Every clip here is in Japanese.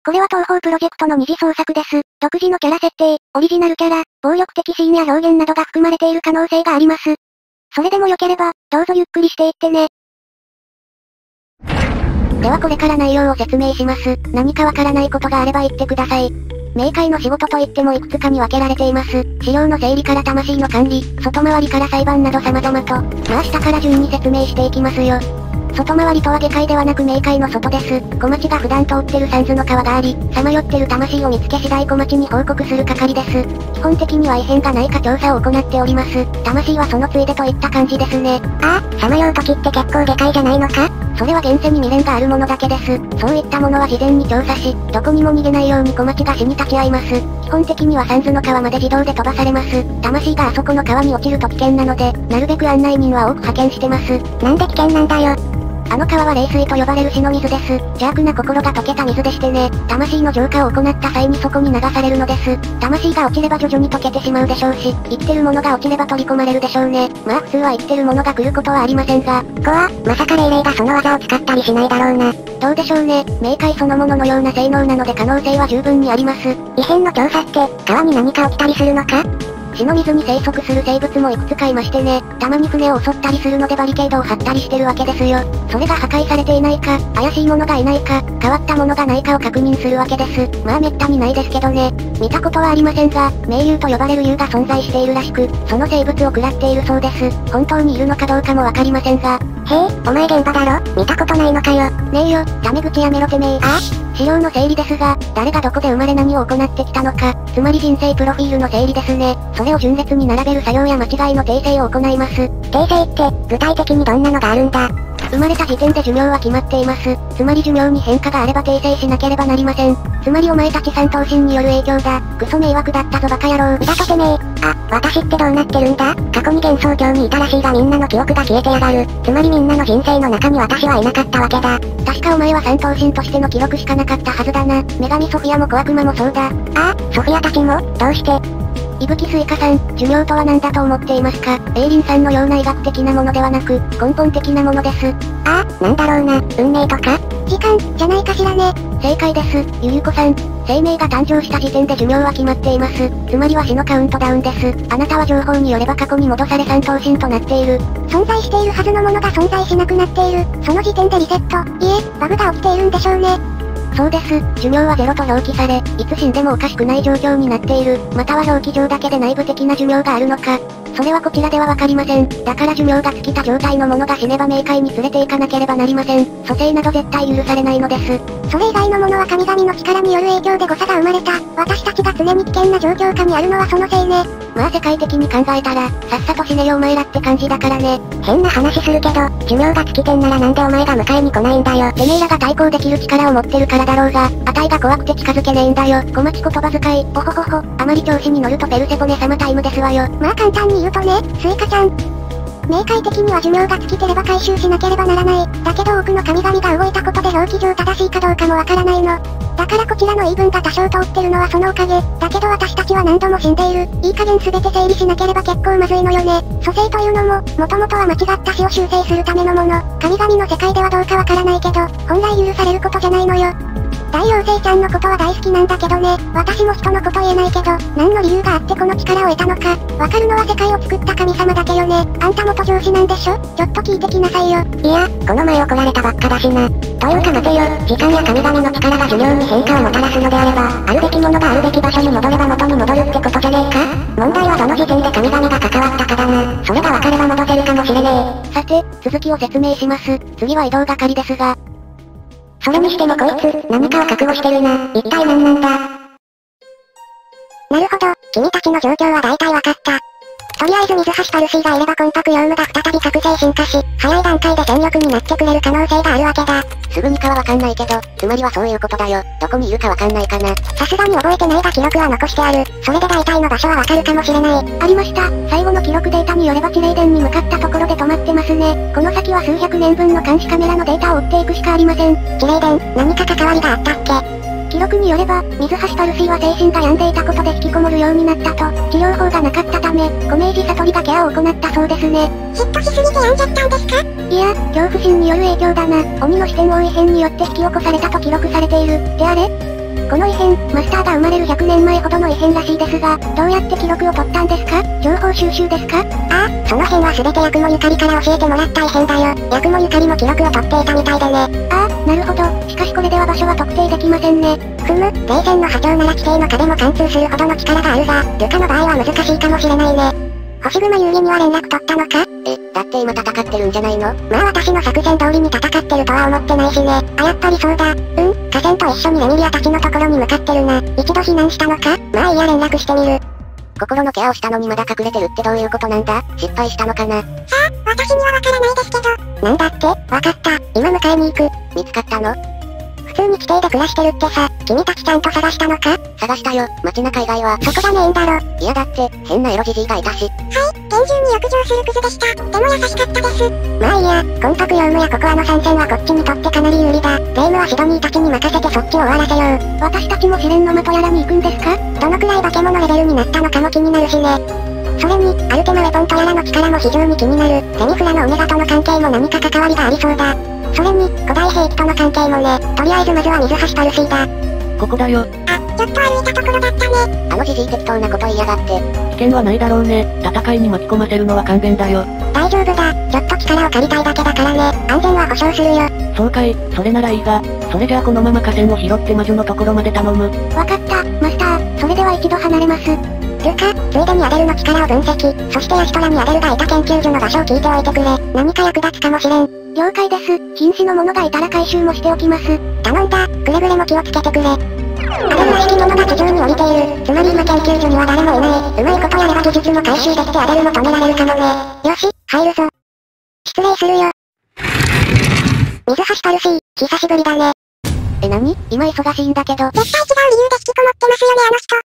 これは東方プロジェクトの二次創作です。独自のキャラ設定、オリジナルキャラ、暴力的シーンや表現などが含まれている可能性があります。それでも良ければ、どうぞゆっくりしていってね。ではこれから内容を説明します。何かわからないことがあれば言ってください。冥界の仕事といってもいくつかに分けられています。資料の整理から魂の管理、外回りから裁判など様々と、まあ下から順に説明していきますよ。外回りとは下界ではなく冥界の外です。小町が普段通ってる三途の川があり、さまよってる魂を見つけ次第小町に報告する係です。基本的には異変がないか調査を行っております。魂はそのついでといった感じですね。ああ、さまよう時って結構下界じゃないのか？それは現世に未練があるものだけです。そういったものは事前に調査し、どこにも逃げないように小町が死に立ち会います。基本的には三途の川まで自動で飛ばされます。魂があそこの川に落ちると危険なので、なるべく案内人は多く派遣してます。なんで危険なんだよ。あの川は霊水と呼ばれる死の水です。邪悪な心が溶けた水でしてね、魂の浄化を行った際にそこに流されるのです。魂が落ちれば徐々に溶けてしまうでしょうし、生きてるものが落ちれば取り込まれるでしょうね。まあ普通は生きてるものが来ることはありませんが、まさか霊がその技を使ったりしないだろうな。どうでしょうね。冥界そのもののような性能なので可能性は十分にあります。異変の調査って、川に何か起きたりするのか？死の水に生息する生物もいくつかいましてね、たまに船を襲ったりするのでバリケードを張ったりしてるわけですよ。それが破壊されていないか、怪しいものがいないか、変わったものがないかを確認するわけです。まあめったにないですけどね。見たことはありませんが、冥竜と呼ばれる竜が存在しているらしく、その生物を食らっているそうです。本当にいるのかどうかもわかりませんが。へえ、お前現場だろ？見たことないのかよ。ねえよ、タメ口やめろてめえ。資料の整理ですが、誰がどこで生まれ何を行ってきたのか、つまり人生プロフィールの整理ですね。それを順列に並べる作業や間違いの訂正を行います。訂正って、具体的にどんなのがあるんだ？生まれた時点で寿命は決まっています。つまり寿命に変化があれば訂正しなければなりません。つまりお前たち三頭身による影響だ。クソ迷惑だったぞバカ野郎。だとてめえ。私ってどうなってるんだ？過去に幻想郷にいたらしいがみんなの記憶が消えてやがる。つまりみんなの人生の中に私はいなかったわけだ。確かお前は三頭身としての記録しかなかったはずだな。女神ソフィアも小悪魔もそうだ。ソフィアたちも？どうして？伊吹スイカさん、寿命とは何だと思っていますか？エイリンさんのような医学的なものではなく、根本的なものです。なんだろうな、運命とか？時間、じゃないかしらね。正解です、ゆゆこさん。生命が誕生した時点で寿命は決まっています。つまりは死のカウントダウンです。あなたは情報によれば過去に戻され三頭身となっている。存在しているはずのものが存在しなくなっている。その時点でリセット、バグが起きているんでしょうね。そうです。寿命はゼロと表記され、いつ死んでもおかしくない状況になっている。または表記上だけで内部的な寿命があるのか。それはこちらではわかりません。だから寿命が尽きた状態のものが死ねば冥界に連れて行かなければなりません。蘇生など絶対許されないのです。それ以外のものは神々の力による影響で誤差が生まれた。私たちが常に危険な状況下にあるのはそのせいね。まあ世界的に考えたら、さっさと死ねよお前らって感じだからね。変な話するけど、寿命が尽きてんならなんでお前が迎えに来ないんだよ。てめえらが対抗できる力を持ってるからだろうが、値が怖くて近づけねえんだよ。小町言葉遣い、おほほほ。あまり調子に乗るとペルセポネ様タイムですわよ。まあ簡単に言うとね、スイカちゃん。冥界的には寿命が尽きてれば回収しなければならない。だけど多くの神々が動いたことで表記上正しいかどうかもわからないの。だからこちらの言い分が多少通ってるのはそのおかげ。だけど私たちは何度も死んでいる。いい加減全て整理しなければ結構まずいのよね。蘇生というのも、もともとは間違った死を修正するためのもの。神々の世界ではどうかわからないけど、本来許されることじゃないのよ。大妖精ちゃんのことは大好きなんだけどね。私も人のこと言えないけど、何の理由があってこの力を得たのか。わかるのは世界を作った神様だけよね。あんた元上司なんでしょ？ちょっと聞いてきなさいよ。いや、この前怒られたばっかだしな。というか待てよ、時間や神々の力が寿命に変化をもたらすのであれば、あるべきものがあるべき場所に戻れば元に戻るってことじゃねえか？問題はどの時点で神々が関わったかだな。それがわかれば戻せるかもしれねえ。さて、続きを説明します。次は移動係ですが。それにしてもこいつ、何かを覚悟してるな。一体何なんだ？なるほど、君たちの状況は大体わかった。とりあえず水橋パルシーがいればコンパクヨウムが再び覚醒進化し、早い段階で戦力になってくれる可能性があるわけだ。すぐにかはわかんないけど、つまりはそういうことだよ。どこにいるかわかんないかな。さすがに覚えてないが記録は残してある。それで大体の場所はわかるかもしれない。ありました。最後の記録データによれば地霊殿に向かったところで止まってますね。この先は数百年分の監視カメラのデータを追っていくしかありません。地霊殿、何か関わりがあったっけ？記録によれば、水橋パルシーは精神が病んでいたことで引きこもるようになったと、治療法がなかったため、小明寺悟りがケアを行ったそうですね。嫉妬しすぎて病んじゃったんですか？いや、恐怖心による影響だな。鬼の視点を異変によって引き起こされたと記録されている。であれ？ この異変、マスターが生まれる100年前ほどの異変らしいですが、どうやって記録を取ったんですか？情報収集ですか？ ああ、その辺は全て八雲ゆかりから教えてもらった異変だよ。八雲ゆかりも記録を取っていたみたいでね。 ああ、なるほど。しかしこれでは場所は特定できませんね。 冷戦の波長なら地底の壁も貫通するほどの力があるが、ルカの場合は難しいかもしれないね。星熊遊戯には連絡取ったのか？ だって今戦ってるんじゃないの？ まあ私の作戦通りに戦ってるとは思ってないしね。やっぱりそうだ。河川と一緒にレミリアたちのところに向かってるな。一度避難したのか？まあいいや連絡してみる。 心のケアをしたのにまだ隠れてるってどういうことなんだ？失敗したのかな？ さあ、私にはわからないですけど。なんだって？わかった。今迎えに行く。 見つかったの？ 普通に地底で暮らしてるってさ、君たちちゃんと探したのか？ 探したよ、街中以外は。 そこがメインだろ。 いやだって、変なエロじじいがいたし。 厳重に浴場するクズでした。でも優しかったです。まあいいや、魂魄用務やココアの参戦はこっちにとってかなり有利だ。ゲームはシドニーたちに任せてそっちを終わらせよう。 私たちも試練の的やらに行くんですか？ どのくらい化け物レベルになったのかも気になるしね。それに、アルテマウェポンとやらの力も非常に気になる。レミフラのオメガとの関係も何か関わりがありそうだ。それに、古代兵器との関係もね。とりあえずまずは水橋パルシーだ。 ここだよ。 あ、ちょっと歩いたところだったね。 あのじじい適当なこと言いやがって。 危険はないだろうね。戦いに巻き込ませるのは勘弁だよ。 大丈夫だ。ちょっと力を借りたいだけだからね。安全は保証するよ。 そうかい、それならいいが。それじゃあこのまま河川を拾って魔女のところまで頼む。 わかった、マスター。それでは一度離れます。 ルカ、ついでにアデルの力を分析。そしてヤシトラにアデルがいた研究所の場所を聞いておいてくれ。何か役立つかもしれん。 了解です。瀕死の者がいたら回収もしておきます。 頼んだ。くれぐれも気をつけてくれ。アデルらしき者が地上に降りている。つまり今研究所には誰もいない。うまいことやれば技術も回収できてアデルも止められるかもね。よし、入るぞ。失礼するよ。水橋パルシー、久しぶりだね。 何？今忙しいんだけど。 絶対違う理由で引きこもってますよねあの人。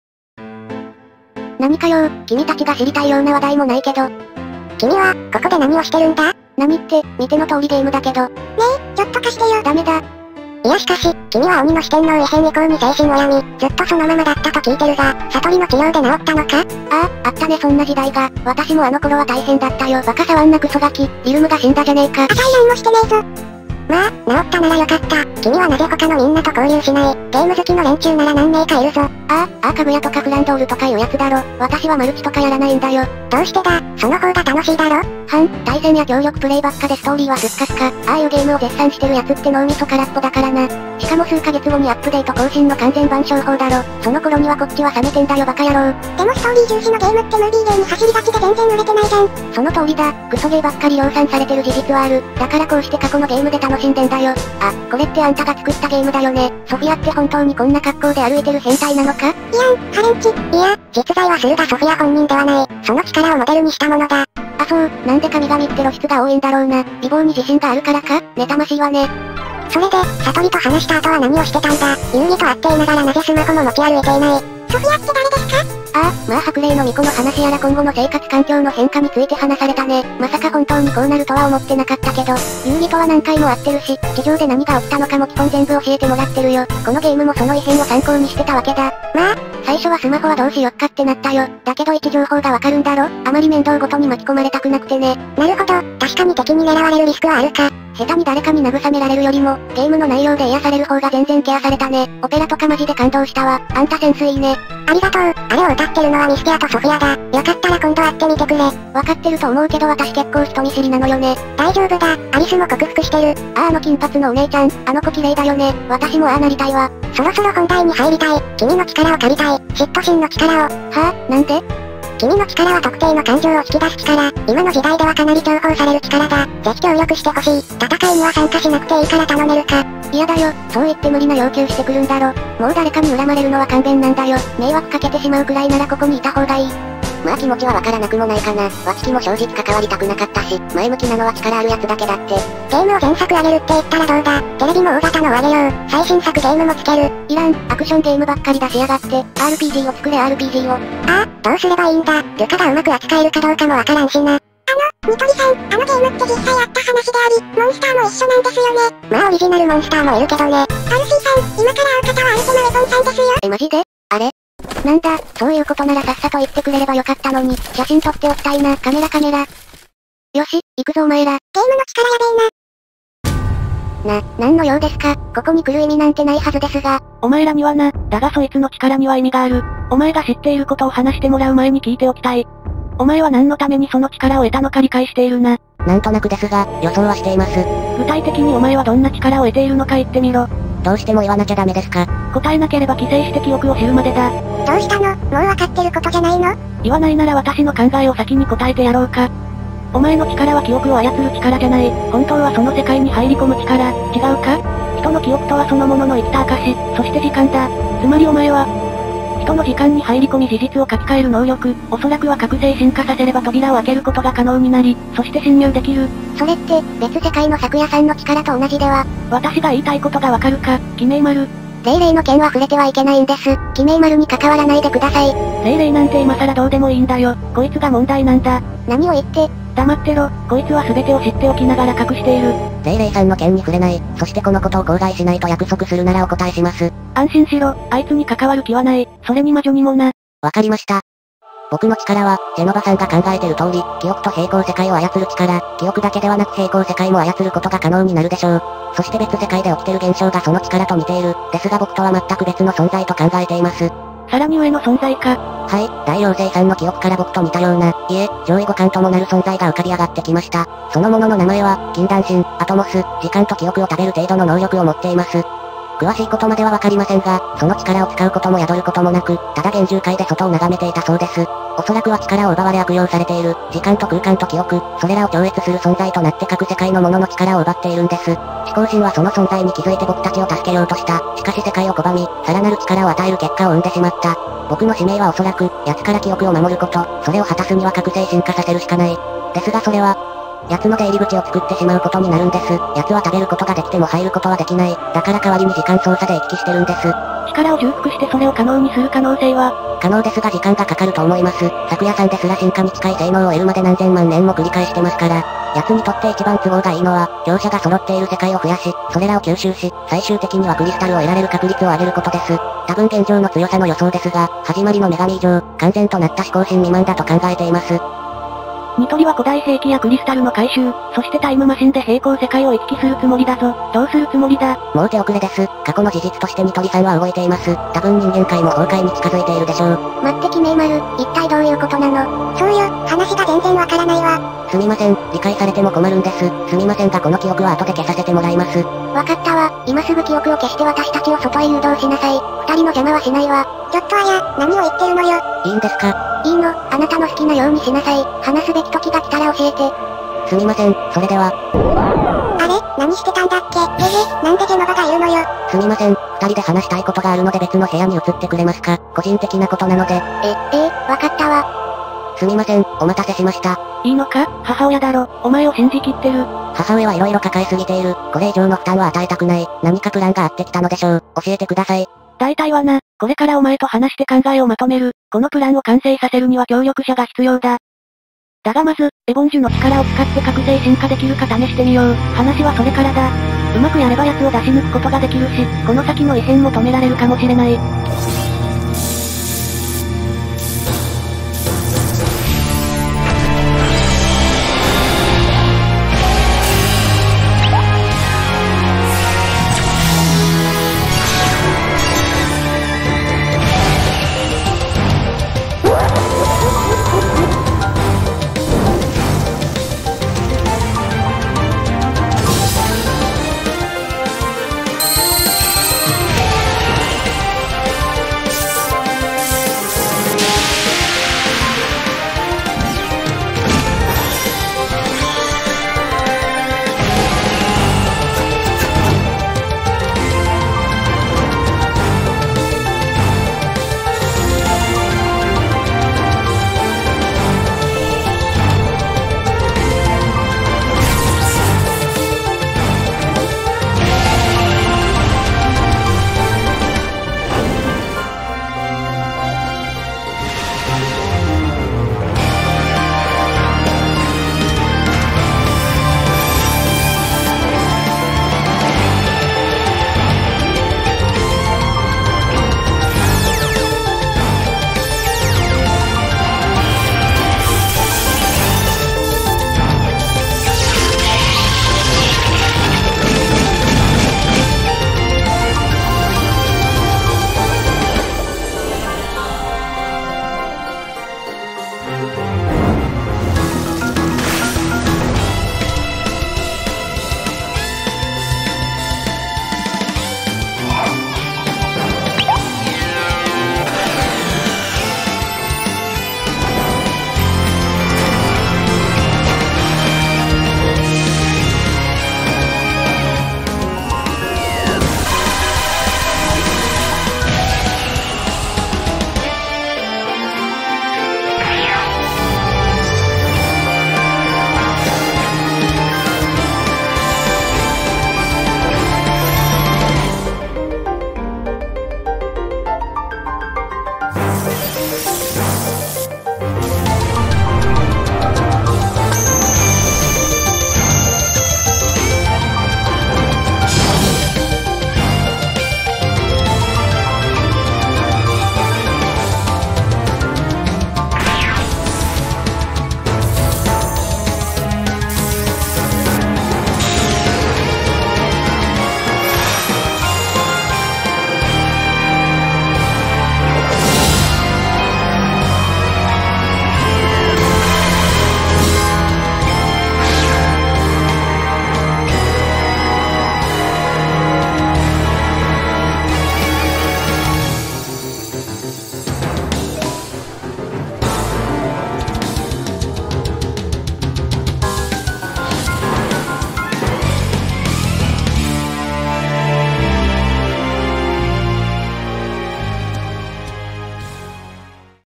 何かよ、君たちが知りたいような話題もないけど。 君は、ここで何をしてるんだ？ 何って、見ての通りゲームだけど。 ねえ、ちょっと貸してよ。 ダメだ。 いやしかし、君は鬼の四天王異変以降に精神を病み、ずっとそのままだったと聞いてるが、悟りの治療で治ったのか？ ああ、あったねそんな時代が。私もあの頃は大変だったよ。バカ触んなクソガキ。リルムが死んだじゃねえか。 あたい何もしてねえぞ。まあ、治ったならよかった。君はなぜ他のみんなと交流しない？ゲーム好きの連中なら何名かいるぞ。 ああ、かぐやとかフランドールとかいうやつだろ。私はマルチとかやらないんだよ。 どうしてだ？その方が楽しいだろ？ 対戦や協力プレイばっかでストーリーはスッカスカ。ああいうゲームを絶賛してるやつって脳みそ空っぽだからな。しかも数ヶ月後にアップデート更新の完全版商法だろ。その頃にはこっちは冷めてんだよバカ野郎。 でもストーリー重視のゲームってムービーゲーに走りがちで全然売れてないじゃん。 その通りだ。クソゲーばっかり量産されてる事実はある。だからこうして過去のゲームで楽しんでんだよ。あ、これってあんたが作ったゲームだよね。ソフィアって本当にこんな格好で歩いてる変態なのか？ いやん、ハレンチ。いや、実在はするがソフィア本人ではない。その力をモデルにしたものだ。 あそう、なんで神々って露出が多いんだろうな。美貌に自信があるからか？妬ましいわね。 それで、悟りと話した後は何をしてたんだ？遊戯と会っていながらなぜスマホも持ち歩いていない？ソフィアって誰ですか？ ああ、まあ白霊の巫女の話やら今後の生活環境の変化について話されたね。まさか本当にこうなるとは思ってなかったけど、遊戯とは何回も会ってるし、地上で何が起きたのかも基本全部教えてもらってるよ。このゲームもその異変を参考にしてたわけだ。まあ、最初はスマホはどうしよっかってなったよ。だけど位置情報がわかるんだろ？あまり面倒ごとに巻き込まれたくなくてね。 なるほど、確かに敵に狙われるリスクはあるか。 下手に誰かに慰められるよりも、ゲームの内容で癒される方が全然ケアされたね。オペラとかマジで感動したわ。あんたセンスいいね。 ありがとう。あれを歌ってるのはミスティアとソフィアだ。よかったら今度会ってみてくれ。 わかってると思うけど私結構人見知りなのよね。 大丈夫だ。アリスも克服してる。 あの金髪のお姉ちゃん、あの子綺麗だよね。私もああなりたいわ。 そろそろ本題に入りたい。君の力を借りたい。嫉妬心の力を。 はあ、なんで？ 君の力は特定の感情を引き出す力。今の時代ではかなり重宝される力だ。ぜひ協力してほしい。戦いには参加しなくていいから頼めるか。 嫌だよ。そう言って無理な要求してくるんだろ。もう誰かに恨まれるのは勘弁なんだよ。迷惑かけてしまうくらいならここにいた方がいい。 まあ気持ちはわからなくもないかな。わちきも正直関わりたくなかったし、前向きなのは力あるやつだけだって。 ゲームを全作上げるって言ったらどうだ？テレビも大型のを上げよう。最新作ゲームもつける。 いらん、アクションゲームばっかり出しやがって。RPG を作れ RPG を。 ああ、どうすればいいんだ？ルカがうまく扱えるかどうかもわからんしな。ニトリさん、あのゲームって実際あった話であり、モンスターも一緒なんですよね。まあオリジナルモンスターもいるけどね。パルシーさん、今から会う方はアルテマウェポンさんですよ。 マジで？あれ？なんだ、そういうことならさっさと言ってくれればよかったのに、写真撮っておきたいな、カメラ。よし、行くぞお前ら。 ゲームの力やべえな。 何の用ですか？ここに来る意味なんてないはずですが。 お前らにはな、だがそいつの力には意味がある。お前が知っていることを話してもらう前に聞いておきたい。お前は何のためにその力を得たのか理解しているな。 なんとなくですが、予想はしています。 具体的にお前はどんな力を得ているのか言ってみろ。 どうしても言わなきゃダメですか？ 答えなければ寄生して記憶を知るまでだ。 どうしたの？もうわかってることじゃないの？ 言わないなら私の考えを先に答えてやろうか。お前の力は記憶を操る力じゃない。本当はその世界に入り込む力、違うか？人の記憶とはそのものの生きた証、そして時間だ。つまりお前は、人の時間に入り込み事実を書き換える能力、おそらくは覚醒進化させれば扉を開けることが可能になり、そして侵入できる。 それって、別世界の咲夜さんの力と同じでは？ 私が言いたいことがわかるか、記名丸。 霊霊の件は触れてはいけないんです。記名丸に関わらないでください。 霊霊なんて今更どうでもいいんだよ。こいつが問題なんだ。 何を言って。 黙ってろ、こいつは全てを知っておきながら隠している。 霊霊さんの件に触れない、そしてこのことを口外しないと約束するならお答えします。 安心しろ、あいつに関わる気はない。それに魔女にもな。 わかりました。僕の力は、ジェノバさんが考えてる通り、記憶と平行世界を操る力、記憶だけではなく平行世界も操ることが可能になるでしょう。そして別世界で起きてる現象がその力と似ている。ですが僕とは全く別の存在と考えています。 さらに上の存在か。 はい、大妖精さんの記憶から僕と似たような、いえ、上位互換ともなる存在が浮かび上がってきました。そのものの名前は、禁断神、アトモス、時間と記憶を食べる程度の能力を持っています。詳しいことまではわかりませんが、その力を使うことも宿ることもなく、ただ幻獣界で外を眺めていたそうです。おそらくは力を奪われ悪用されている、時間と空間と記憶、それらを超越する存在となって各世界のものの力を奪っているんです。思考神はその存在に気づいて僕たちを助けようとした。しかし世界を拒み、さらなる力を与える結果を生んでしまった。僕の使命はおそらく、奴から記憶を守ること、それを果たすには覚醒進化させるしかない。ですがそれは、奴の出入り口を作ってしまうことになるんです。奴は食べることができても入ることはできない。だから代わりに時間操作で行き来してるんです。 力を重複してそれを可能にする可能性は可能ですが時間がかかると思います。昨夜さんですら進化に近い性能を得るまで何千万年も繰り返してますから。奴にとって一番都合がいいのは、強者が揃っている世界を増やし、それらを吸収し、最終的にはクリスタルを得られる確率を上げることです。多分現状の強さの予想ですが、始まりの女神以上、完全となった思考神未満だと考えています。 ニトリは古代兵器やクリスタルの回収、そしてタイムマシンで平行世界を行き来するつもりだぞ。どうするつもりだ？ もう手遅れです。過去の事実としてニトリさんは動いています。多分人間界も崩壊に近づいているでしょう。 待って記名丸、一体どういうことなの？ そうよ、話が全然わからないわ。 すみません、理解されても困るんです。すみませんがこの記憶は後で消させてもらいます。 わかったわ、今すぐ記憶を消して私たちを外へ誘導しなさい。二人の邪魔はしないわ。 ちょっとあや、何を言ってるのよ。 いいんですか？ いいの、あなたの好きなようにしなさい。話すべき時が来たら教えて。 すみません、それでは。 あれ？何してたんだっけ？なんでジェノバがいるのよ。 すみません、二人で話したいことがあるので別の部屋に移ってくれますか？個人的なことなので。 わかったわ。 すみません、お待たせしました。 いいのか？母親だろ、お前を信じきってる。 母親は色々抱えすぎている。これ以上の負担は与えたくない。何かプランがあってきたのでしょう。教えてください。 大体はな、これからお前と話して考えをまとめる。このプランを完成させるには協力者が必要だ。だがまず、エボンジュの力を使って覚醒進化できるか試してみよう。話はそれからだ。うまくやれば奴を出し抜くことができるし、この先の異変も止められるかもしれない。